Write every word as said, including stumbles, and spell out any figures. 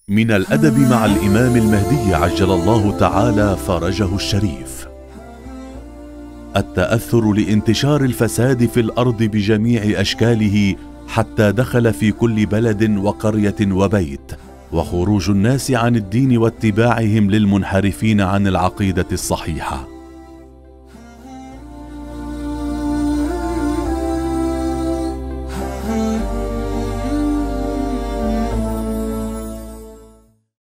من الأدب مع الإمام المهدي عجل الله تعالى فرجه الشريف التأثر لانتشار الفساد في الأرض بجميع أشكاله حتى دخل في كل بلد وقرية وبيت، وخروج الناس عن الدين واتباعهم للمنحرفين عن العقيدة الصحيحة.